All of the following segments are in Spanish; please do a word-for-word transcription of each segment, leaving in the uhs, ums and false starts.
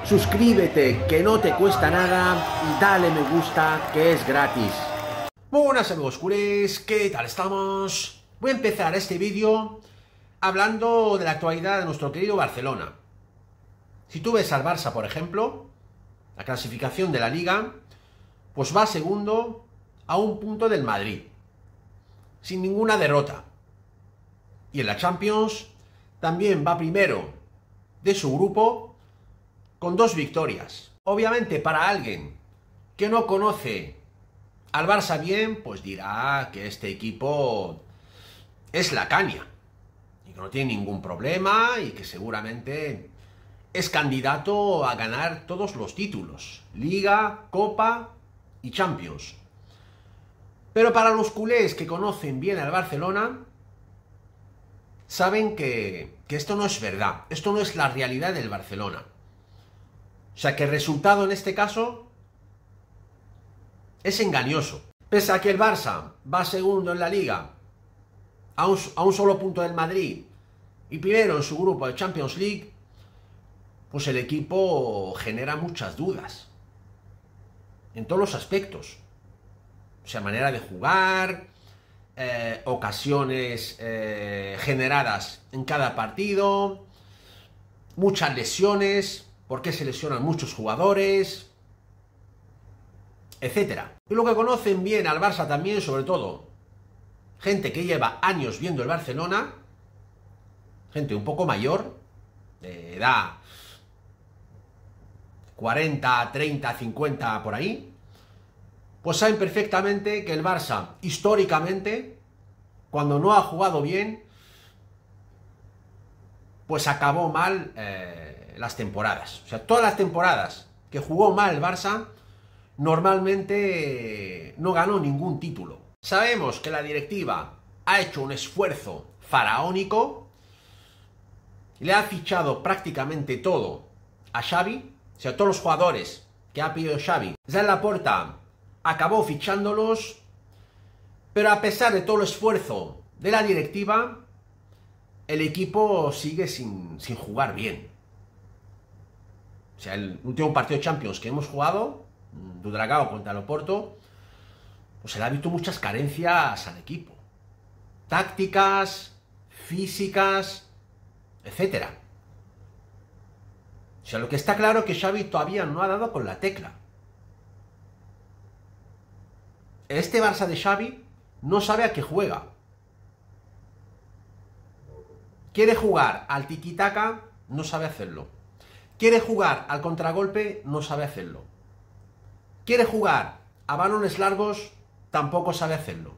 Suscríbete, que no te cuesta nada, y dale me gusta, que es gratis. Muy buenas amigos culés, ¿qué tal estamos? Voy a empezar este vídeo hablando de la actualidad de nuestro querido Barcelona. Si tú ves al Barça, por ejemplo, la clasificación de la Liga, pues va segundo a un punto del Madrid, sin ninguna derrota. Y en la Champions también va primero de su grupo con dos victorias. Obviamente para alguien que no conoce al Barça bien, pues dirá que este equipo es la caña y que no tiene ningún problema y que seguramente es candidato a ganar todos los títulos, Liga, Copa y Champions. Pero para los culés que conocen bien al Barcelona, saben que, que esto no es verdad, esto no es la realidad del Barcelona. O sea que el resultado en este caso es engañoso. Pese a que el Barça va segundo en la Liga, a un, a un solo punto del Madrid, y primero en su grupo de Champions League, pues el equipo genera muchas dudas. En todos los aspectos. O sea, manera de jugar, eh, ocasiones eh, generadas en cada partido, muchas lesiones, por qué se lesionan muchos jugadores, etcétera. Y lo que conocen bien al Barça también, sobre todo, gente que lleva años viendo el Barcelona, gente un poco mayor, de edad cuarenta, treinta, cincuenta, por ahí, pues saben perfectamente que el Barça, históricamente, cuando no ha jugado bien, pues acabó mal eh, las temporadas. O sea, todas las temporadas que jugó mal el Barça, normalmente no ganó ningún título. Sabemos que la directiva ha hecho un esfuerzo faraónico, le ha fichado prácticamente todo a Xavi, o sea, todos los jugadores que ha pedido Xavi. Joan Laporta acabó fichándolos, pero a pesar de todo el esfuerzo de la directiva, el equipo sigue sin, sin jugar bien. O sea, el último partido de Champions que hemos jugado, do Dragao contra el Oporto, pues se le ha visto muchas carencias al equipo. Tácticas, físicas, etcétera. O sea, lo que está claro es que Xavi todavía no ha dado con la tecla. Este Barça de Xavi no sabe a qué juega. Quiere jugar al tiki-taka, no sabe hacerlo. Quiere jugar al contragolpe, no sabe hacerlo. Quiere jugar a balones largos, tampoco sabe hacerlo.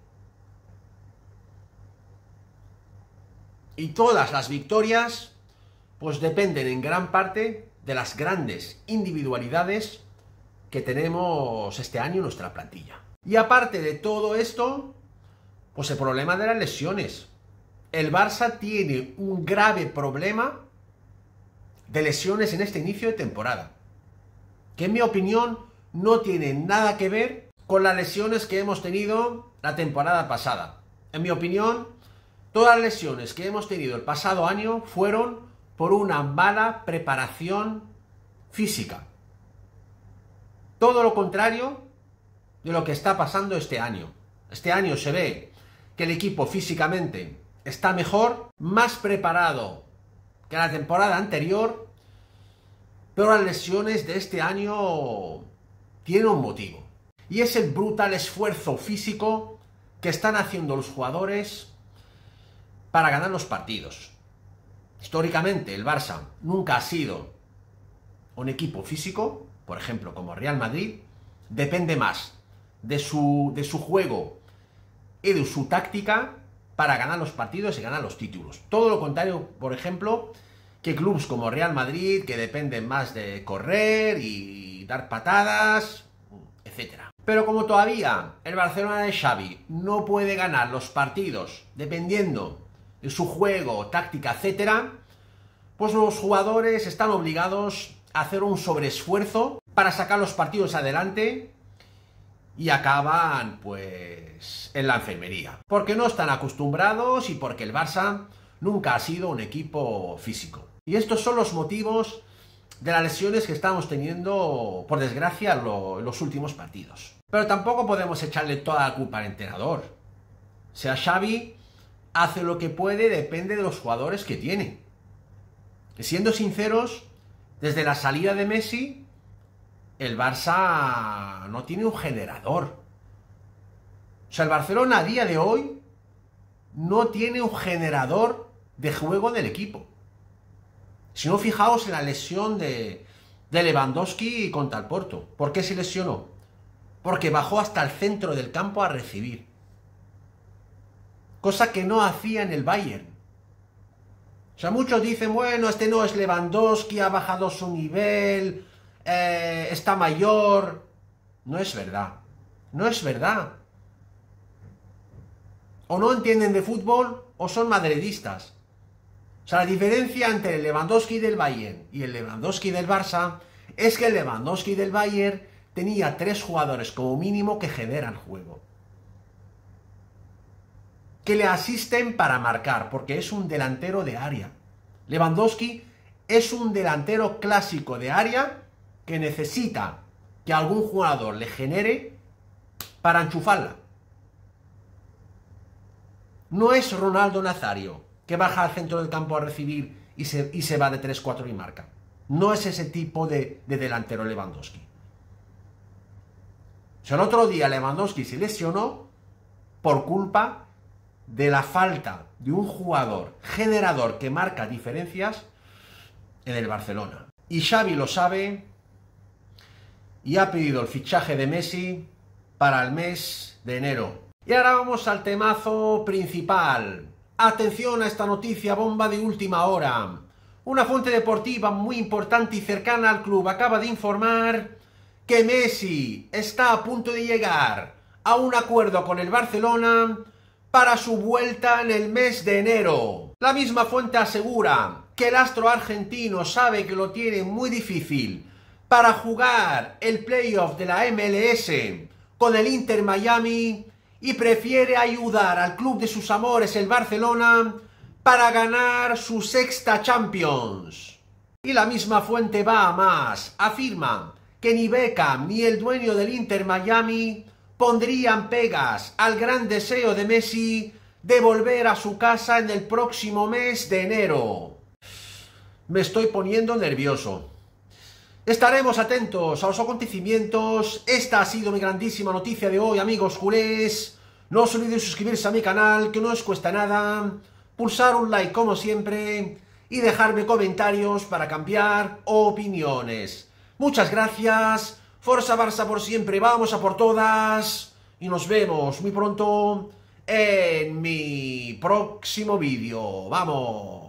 Y todas las victorias, pues dependen en gran parte de las grandes individualidades que tenemos este año en nuestra plantilla. Y aparte de todo esto, pues el problema de las lesiones. El Barça tiene un grave problema de lesiones en este inicio de temporada, que en mi opinión no tiene nada que ver con las lesiones que hemos tenido la temporada pasada. En mi opinión, todas las lesiones que hemos tenido el pasado año fueron por una mala preparación física. Todo lo contrario de lo que está pasando este año. Este año se ve que el equipo físicamente está mejor, más preparado que la temporada anterior, pero las lesiones de este año tienen un motivo. Y es el brutal esfuerzo físico que están haciendo los jugadores para ganar los partidos. Históricamente el Barça nunca ha sido un equipo físico, por ejemplo como Real Madrid, depende más de su, de su juego y de su táctica para ganar los partidos y ganar los títulos. Todo lo contrario, por ejemplo, que clubes como Real Madrid, que dependen más de correr y dar patadas, etcétera. Pero como todavía el Barcelona de Xavi no puede ganar los partidos dependiendo de su juego, táctica, etcétera, pues los jugadores están obligados a hacer un sobreesfuerzo para sacar los partidos adelante y acaban, pues, en la enfermería. Porque no están acostumbrados y porque el Barça nunca ha sido un equipo físico. Y estos son los motivos de las lesiones que estamos teniendo, por desgracia, en lo, los últimos partidos. Pero tampoco podemos echarle toda la culpa al entrenador. O sea, Xavi hace lo que puede, depende de los jugadores que tiene. Y siendo sinceros, desde la salida de Messi, el Barça no tiene un generador. O sea, el Barcelona a día de hoy no tiene un generador de juego del equipo. Si no, fijaos en la lesión de, de Lewandowski contra el Porto. ¿Por qué se lesionó? Porque bajó hasta el centro del campo a recibir. Cosa que no hacía en el Bayern. O sea, muchos dicen, bueno, este no es Lewandowski, ha bajado su nivel, eh, está mayor. No es verdad. No es verdad. O no entienden de fútbol o son madridistas. O sea, la diferencia entre el Lewandowski del Bayern y el Lewandowski del Barça es que el Lewandowski del Bayern tenía tres jugadores como mínimo que generan juego. Que le asisten para marcar, porque es un delantero de área. Lewandowski es un delantero clásico de área que necesita que algún jugador le genere para enchufarla. No es Ronaldo Nazario, que baja al centro del campo a recibir y se, y se va de tres cuatro y marca. No es ese tipo de, de delantero Lewandowski. O sea, el otro día Lewandowski se lesionó por culpa de la falta de un jugador generador que marca diferencias en el Barcelona. Y Xavi lo sabe y ha pedido el fichaje de Messi para el mes de enero. Y ahora vamos al temazo principal. Atención a esta noticia bomba de última hora. Una fuente deportiva muy importante y cercana al club acaba de informar que Messi está a punto de llegar a un acuerdo con el Barcelona para su vuelta en el mes de enero. La misma fuente asegura que el astro argentino sabe que lo tiene muy difícil para jugar el playoff de la M L S con el Inter Miami y prefiere ayudar al club de sus amores, el Barcelona, para ganar su sexta Champions. Y la misma fuente va a más. Afirma que ni Beckham ni el dueño del Inter Miami pondrían pegas al gran deseo de Messi de volver a su casa en el próximo mes de enero. Me estoy poniendo nervioso. Estaremos atentos a los acontecimientos. Esta ha sido mi grandísima noticia de hoy, amigos culés. No os olvidéis suscribirse a mi canal, que no os cuesta nada. Pulsar un like como siempre y dejarme comentarios para cambiar opiniones. Muchas gracias. Forza Barça por siempre. Vamos a por todas. Y nos vemos muy pronto en mi próximo vídeo. ¡Vamos!